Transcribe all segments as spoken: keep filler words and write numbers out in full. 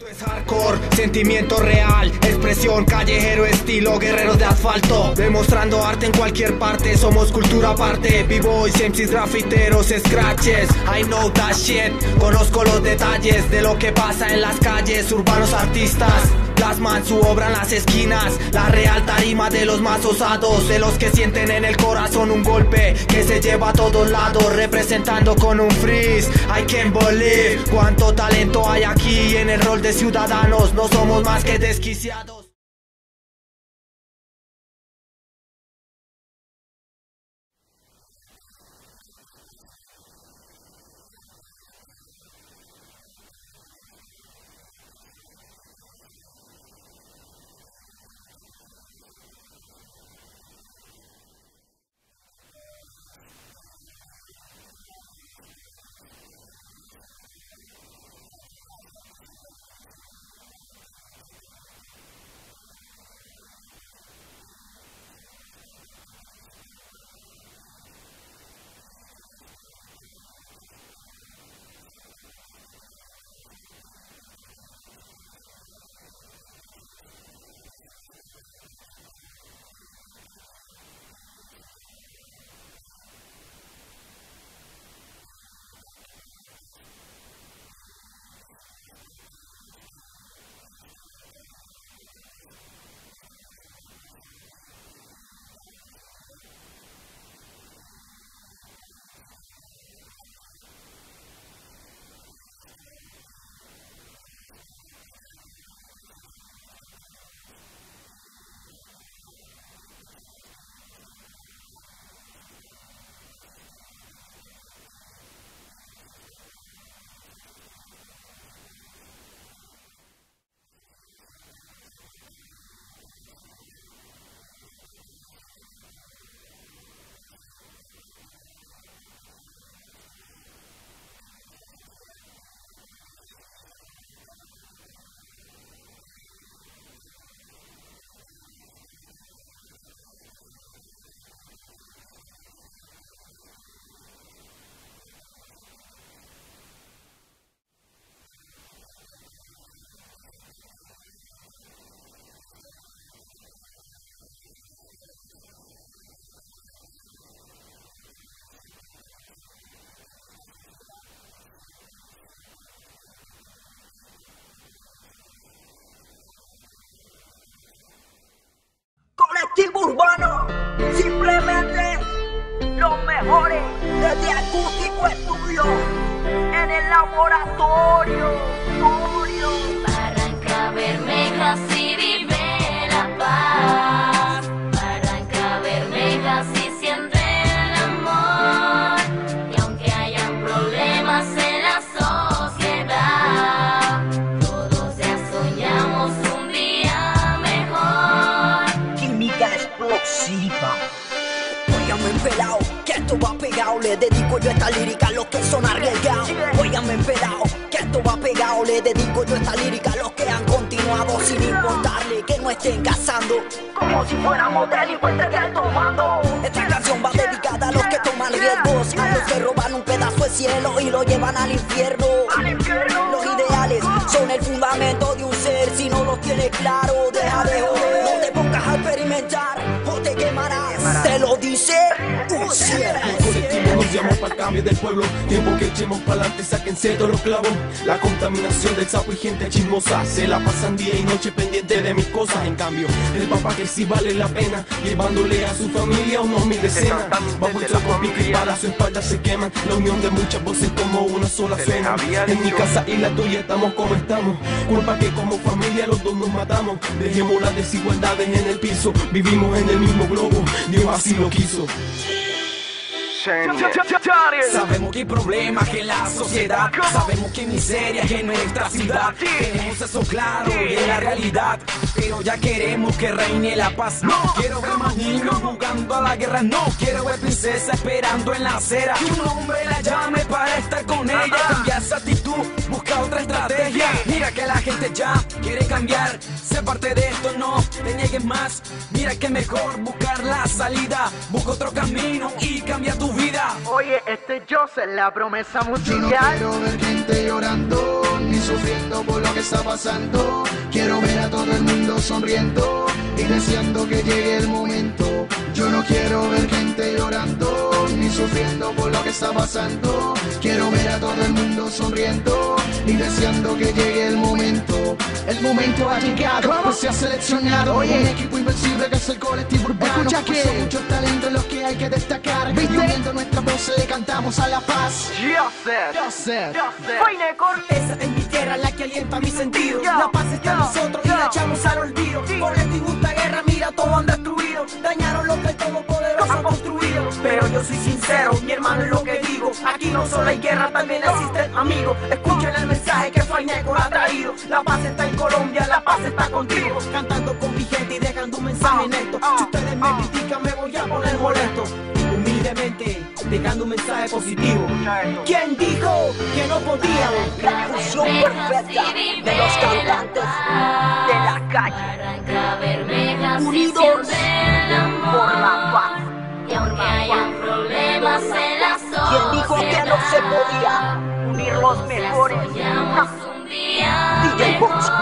Es hardcore, sentimiento real, expresión callejero, estilo guerreros de asfalto, demostrando arte en cualquier parte, somos cultura aparte, b-boys, M Cs, grafiteros, scratches, I know that shit, conozco los detalles de lo que pasa en las calles, urbanos artistas, plasman su obra en las esquinas, la real tarima de los más osados, de los que sienten en el corazón un golpe que se lleva a todos lados, representando con un freeze, I can't believe, cuánto talento hay aquí en el rol de ciudadanos, no somos más que desquiciados. Colectivo Urbano, simplemente los mejores desde Acústico Estudio en el laboratorio. Estudio. Barranca Bermeja, si vive la paz. Barranca Bermeja, si siente el amor. Y aunque hayan problemas en la sociedad, todos ya soñamos un día mejor. Química explosiva. Óigame pelao, que esto va pegado. Le dedico yo esta lírica a los que son arriesgados. Óigame pelao, que esto va pegado. Le dedico yo esta lírica a los que han continuado sin importarle que no estén cazando como si fuéramos delincuentes del tomando. Esta canción va dedicada a los que toman riesgos, a los que roban un pedazo de cielo y lo llevan al infierno. Los ideales son el fundamento de un ser. Si no los tienes claro, deja de joder. No te pongas a experimentar o te quemarás. Te lo dice un cierre. El colectivo nos llama para el cambio del pueblo. Tiempo que echemos para adelante, sáquense todos los clavos. La contaminación del sapo y gente chismosa se la pasan día y noche pendiente de mis cosas. En cambio, el papá que sí vale la pena, llevándole a su familia unos mil decenas. Bajo el choco pico y para su espalda se queman. La unión de muchas voces como una sola suena. En mi casa y la tuya estamos como estamos. Culpa que como familia los dos nos matamos. Dejemos las desigualdades en el piso. Vivimos en el mismo globo, Dios así lo quiso. Sabemos que hay problemas que en la sociedad, sabemos que hay miseria que en nuestra ciudad. Tenemos eso claro y es la realidad, pero ya queremos que reine la paz. No quiero ver más niños jugando a la guerra, no quiero ver princesa esperando en la acera que un hombre la llame para estar con ella. Cambia esa actitud, busca otra estrategia. Mira que la gente ya quiere cambiar, sé parte de esto, no te niegues más. Mira que mejor buscar la salida, busca otro camino y cambia tu vida. Oye, este es Joseph, la promesa Yo no musical. quiero ver gente llorando, ni sufriendo por lo que está pasando. Quiero ver a todo el mundo sonriendo y deseando que llegue el momento. Yo no quiero ver gente llorando ni sufriendo por lo que está pasando. Quiero ver a todo el mundo sonriendo y deseando que llegue el momento. El momento ha llegado, pues se ha seleccionado Oye. un equipo invencible que es el colectivo urbano. Escucha que son muchos talentos los que hay que destacar. ¿Viste? Y uniendo nuestras voces le cantamos a la paz. Joseph, Faine Corteza en mi tierra la que alienta mis sentidos. La paz está en nosotros y la echamos al olvido. Por esta injusta guerra mira todo han destruido. Dañaron lo que el Todopoderoso ha construido. Pero yo soy sincero, mi hermano es lo que digo. Aquí no solo hay guerra, también existen amigos. Escuchen el mensaje que Fainecor ha traído. La paz está en Colombia, la paz está contigo. Cantando con mi gente y dejando un mensaje neto. Si ustedes me critican me voy a poner molesto. Humildemente, dejando un mensaje positivo. ¿Quién dijo que no podíamos? La fusión perfecta de los cantantes de la calle, unidos por la paz. Y aunque hayan problemas en la zona, ¿quién dijo que no se podía unir los mejores? soñamos un día D J Box,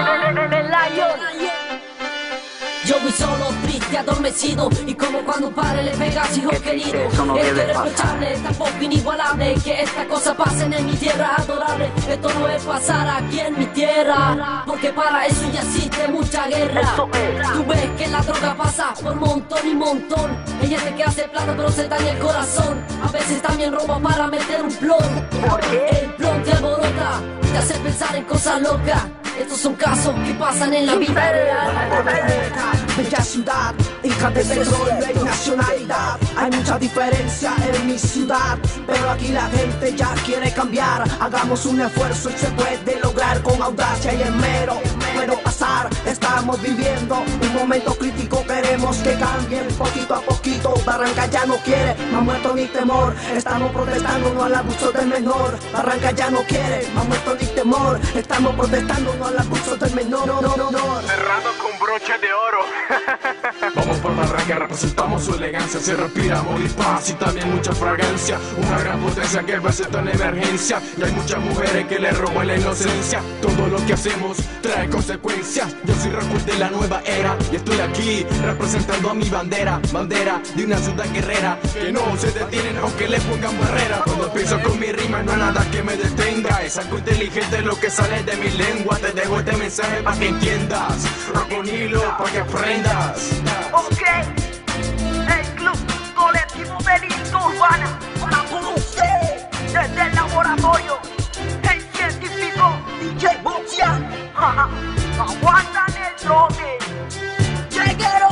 Yo voy solo, triste, adormecido, y como cuando un padre le pega a su hijo querido. Esto no es irreprochable, tampoco inigualable, que esta cosa pase en mi tierra adorable. Esto no es pasar aquí en mi tierra, porque para eso ya existe mucha guerra. Tú ves que la droga pasa por montón y montón. Ella te que hace plata pero se daña el corazón. A veces también roba para meter un plon. El plon te alborota, te hace pensar en cosas locas. Estos son casos que pasan en la vida real. Bella ciudad, hija de petróleo y nacionalidad. Hay mucha diferencia en mi ciudad, pero aquí la gente ya quiere cambiar. Hagamos un esfuerzo y se puede lograr con audacia y esmero. Puedo pasar, estamos viviendo un momento crítico, queremos que cambien poquito a poquito. Barranca ya no quiere más muertos ni temor. Estamos protestando no al abuso del menor. Barranca ya no quiere más muertos ni temor. Estamos protestando no al abuso del menor. No, no, no, no. Cerrando con broche de oro. Vamos por Barranca, representamos su elegancia. Se respira amor y paz y también mucha fragancia. Una gran potencia que presenta en emergencia. Y hay muchas mujeres que le roban la inocencia. Todo lo que hacemos trae consecuencias. Yo soy Raúl de la nueva era y estoy aquí representando a mi bandera. Bandera de una ciudad guerrera que no se detienen aunque le pongan barrera. Cuando empiezo con mi rima no hay nada que me detenga. Es algo inteligente lo que sale de mi lengua. Te dejo este mensaje para que entiendas. Rock un hilo para que aprendas. Ok, el club colectivo delito urbana, para con usted, desde el laboratorio, el científico D J Boxia, aguantan el trote, lleguero,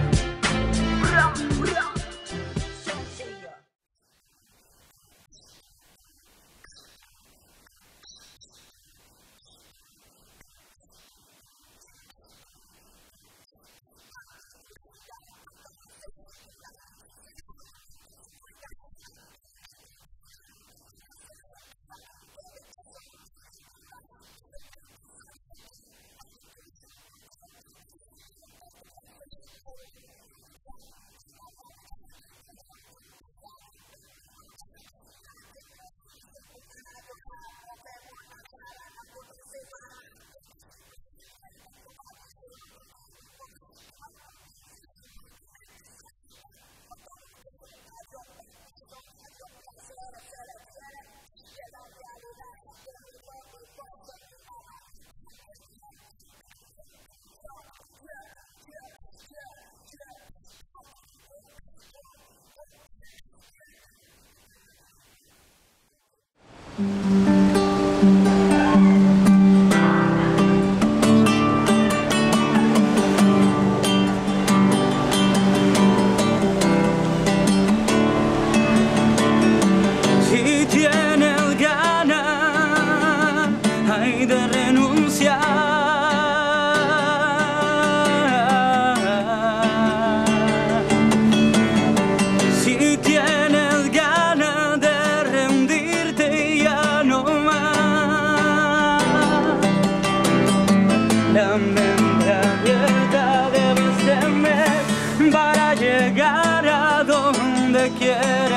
bra, bra, sencillo.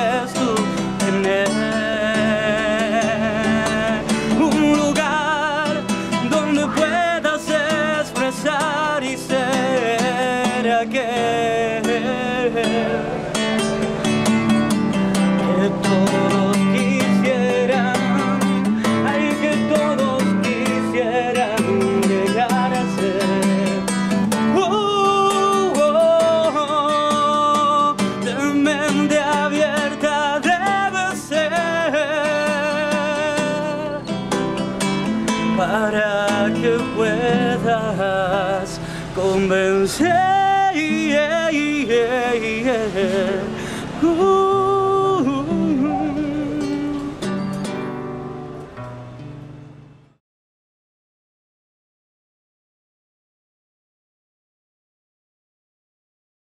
Un lugar todos quisieran, ay, que todos quisieran llegar a ser. Oh, oh, oh, de mente abierta debe ser para que puedas convencer. Yeah, yeah, yeah. Ooh.